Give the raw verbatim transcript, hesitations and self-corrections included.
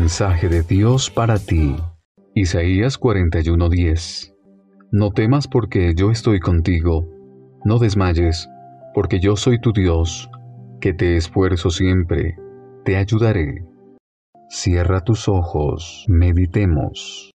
Mensaje de Dios para ti. Isaías cuarenta y uno diez. No temas porque yo estoy contigo. No desmayes, porque yo soy tu Dios, que te esfuerzo siempre, te ayudaré. Cierra tus ojos, meditemos.